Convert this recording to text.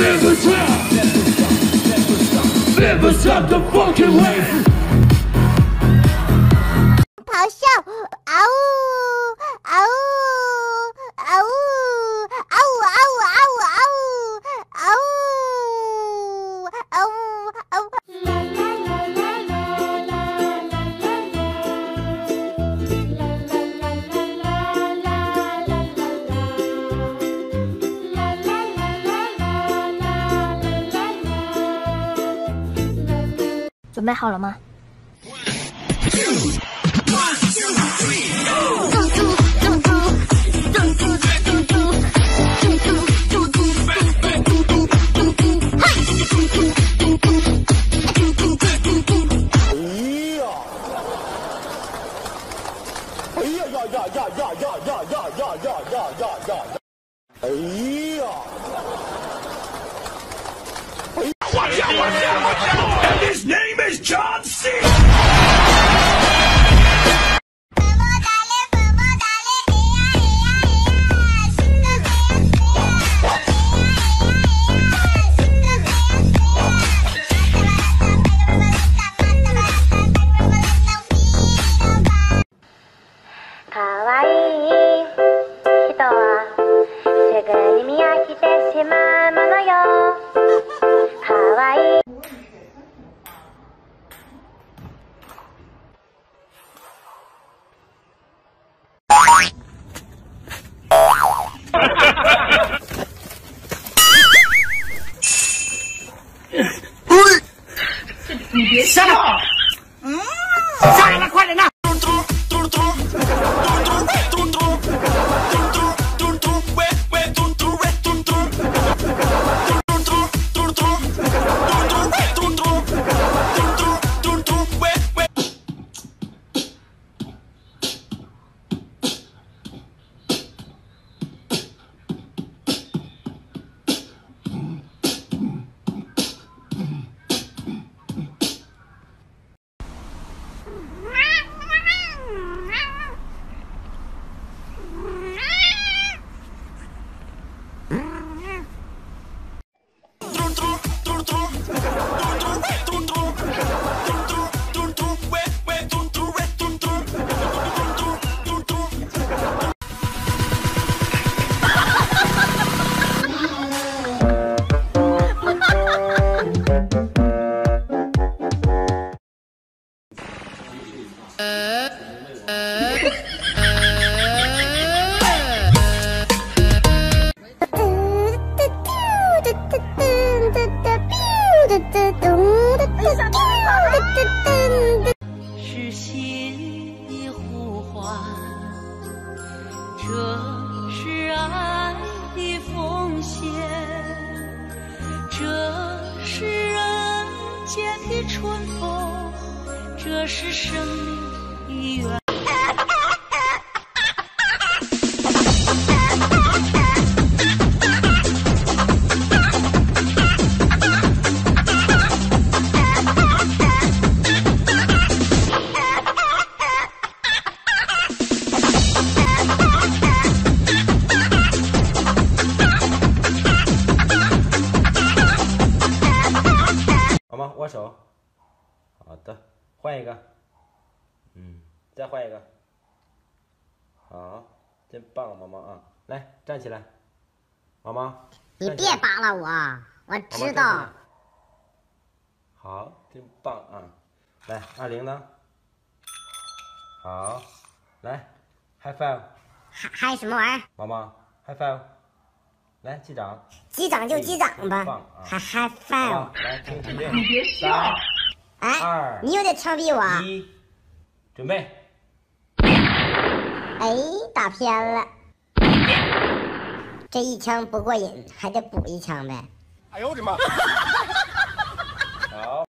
Never stop, never stop the fucking wave. 咆哮，嗷呜，嗷呜，嗷呜，嗷呜，嗷呜，嗷呜，嗷呜，嗷呜，嗷呜，嗷呜。准备好了吗？ And his name is John C.你别笑，下来了，快点呐！ 是心的呼唤，这是爱的奉献，这是人间的春风，这是生命的缘。 握手，好的，换一个，再换一个，好，真棒，毛毛啊！来，站起来，毛毛， 你别扒拉我，我知道。 好，真棒啊！来，20呢？好，来 ，high five。 嗨什么玩意儿？ 毛毛 ，high five。来，击掌。 击掌就击掌吧，还 high five。 来，听指令。 你别笑。 哎，你又得枪毙我。 1，准备。 哎，打偏了。这一枪不过瘾，还得补一枪呗。 哎呦我的妈！